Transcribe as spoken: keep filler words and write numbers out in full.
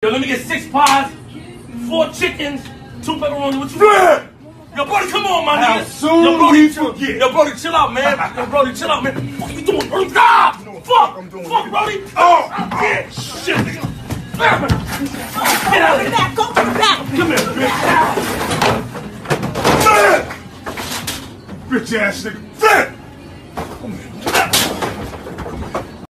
Yo, let me get six pies, four chickens, two pepperoni. What you Flip! Yo, Brody, come on, my How nigga. soon Yo, Brody, we forget? Yo, Brody, chill out, man. Yo, Brody, chill out, man. Fuck you doing, Brody? Stop! Fuck! I'm doing Fuck, it. Brody! Oh, Yeah, shit, nigga. Get out Go of to the here. back. Go to the back. Come here, bitch. Flip! Bitch ass nigga. Flip!